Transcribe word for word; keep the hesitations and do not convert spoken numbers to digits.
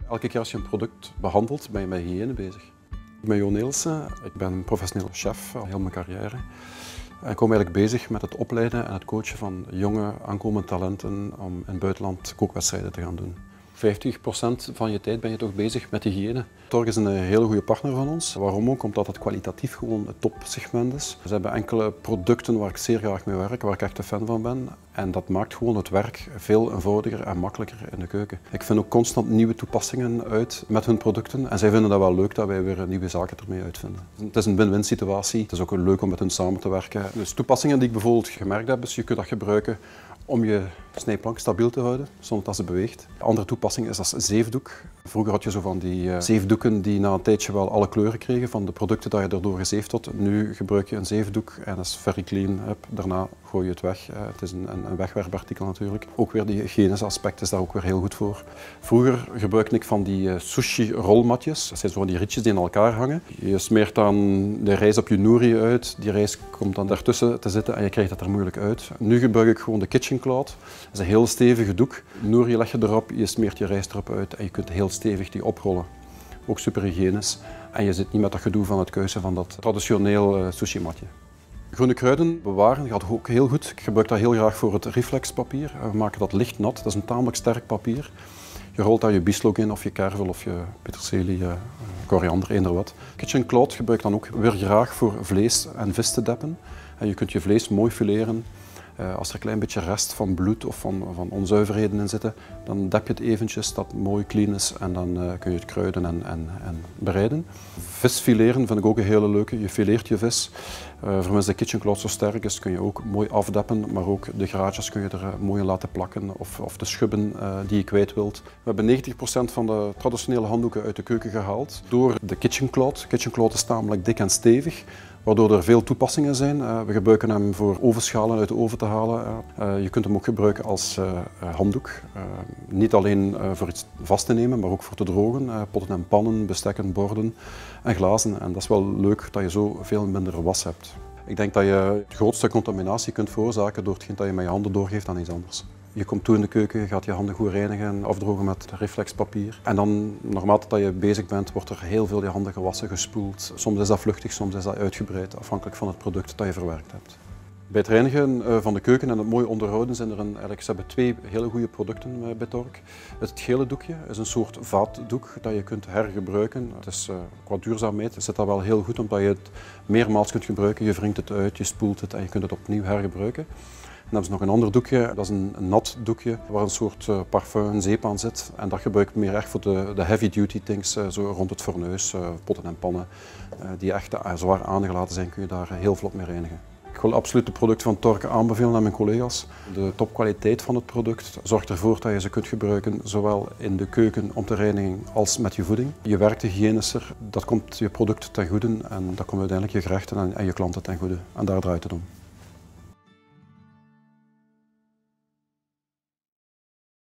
Elke keer als je een product behandelt, ben je met hygiëne bezig. Ik ben Jo Neelsen, ik ben professioneel chef al heel mijn carrière. En ik kom eigenlijk bezig met het opleiden en het coachen van jonge aankomende talenten om in het buitenland kookwedstrijden te gaan doen. vijftig procent van je tijd ben je toch bezig met hygiëne. Tork is een hele goede partner van ons. Waarom ook? Omdat het kwalitatief gewoon het topsegment is. Ze hebben enkele producten waar ik zeer graag mee werk, waar ik echt een fan van ben. En dat maakt gewoon het werk veel eenvoudiger en makkelijker in de keuken. Ik vind ook constant nieuwe toepassingen uit met hun producten. En zij vinden dat wel leuk dat wij weer nieuwe zaken ermee uitvinden. Het is een win-win situatie. Het is ook leuk om met hen samen te werken. Dus toepassingen die ik bijvoorbeeld gemerkt heb, is je kunt dat gebruiken om je snijplank stabiel te houden, zonder dat ze beweegt. Een andere toepassing is als zeefdoek. Vroeger had je zo van die uh, zeefdoeken die na een tijdje wel alle kleuren kregen van de producten dat je erdoor gezeefd had. Nu gebruik je een zeefdoek en dat is very clean. Daarna gooi je het weg. Uh, het is een, een wegwerpartikel natuurlijk. Ook weer die hygiënische aspect is daar ook weer heel goed voor. Vroeger gebruikte ik van die uh, sushi rolmatjes. Dat zijn zo van die rietjes die in elkaar hangen. Je smeert dan de rijst op je nouri uit. Die rijst komt dan daartussen te zitten en je krijgt dat er moeilijk uit. Nu gebruik ik gewoon de kitchen cloth. Dat is een heel stevige doek. Nouri leg je erop, je smeert je rijst erop uit en je kunt heel stevig die oprollen. Ook super hygiënisch. En je zit niet met dat gedoe van het kuisen van dat traditioneel uh, sushi matje. Groene kruiden bewaren gaat ook heel goed. Ik gebruik dat heel graag voor het reflexpapier. We maken dat licht nat. Dat is een tamelijk sterk papier. Je rolt daar je bieslook in, of je kervel, of je peterselie, uh, koriander, eender wat. Kitchen cloth gebruik ik dan ook weer graag voor vlees en vis te deppen. En je kunt je vlees mooi fileren. Uh, als er een klein beetje rest van bloed of van, van onzuiverheden in zitten, dan dep je het eventjes dat het mooi clean is en dan uh, kun je het kruiden en, en, en bereiden. Vis fileren vind ik ook een hele leuke. Je fileert je vis. Uh, voor de kitchen cloth zo sterk is, kun je ook mooi afdeppen, maar ook de graadjes kun je er uh, mooi in laten plakken of, of de schubben uh, die je kwijt wilt. We hebben negentig procent van de traditionele handdoeken uit de keuken gehaald door de kitchen cloth. Kitchen cloth is tamelijk dik en stevig, waardoor er veel toepassingen zijn. Uh, we gebruiken hem voor ovenschalen uit de oven te halen. Uh, je kunt hem ook gebruiken als uh, handdoek. Uh, niet alleen uh, voor iets vast te nemen, maar ook voor te drogen. Uh, potten en pannen, bestekken, borden en glazen. En dat is wel leuk dat je zo veel minder was hebt. Ik denk dat je de grootste contaminatie kunt veroorzaken door hetgeen dat je met je handen doorgeeft aan iets anders. Je komt toe in de keuken, je gaat je handen goed reinigen, afdrogen met reflexpapier. En dan, naarmate dat je bezig bent, wordt er heel veel je handen gewassen, gespoeld. Soms is dat vluchtig, soms is dat uitgebreid, afhankelijk van het product dat je verwerkt hebt. Bij het reinigen van de keuken en het mooi onderhouden zijn er een, eigenlijk, ze hebben twee hele goede producten bij Tork. Het gele doekje is een soort vaatdoek dat je kunt hergebruiken. Het is, uh, qua duurzaamheid zit dat wel heel goed omdat je het meermaals kunt gebruiken. Je wringt het uit, je spoelt het en je kunt het opnieuw hergebruiken. En dan hebben ze nog een ander doekje, dat is een, een nat doekje waar een soort uh, parfum, een zeep aan zit. En dat gebruik ik meer echt voor de, de heavy duty things, uh, zo rond het fornuis, uh, potten en pannen. Uh, die echt uh, zwaar aangelaten zijn, kun je daar uh, heel vlot mee reinigen. Ik wil absoluut de producten van Tork aanbevelen aan mijn collega's. De topkwaliteit van het product zorgt ervoor dat je ze kunt gebruiken zowel in de keuken om te reinigen als met je voeding. Je werkt hygiënischer, dat komt je product ten goede en dat komt uiteindelijk je gerechten en, en je klanten ten goede. En daar draait het om.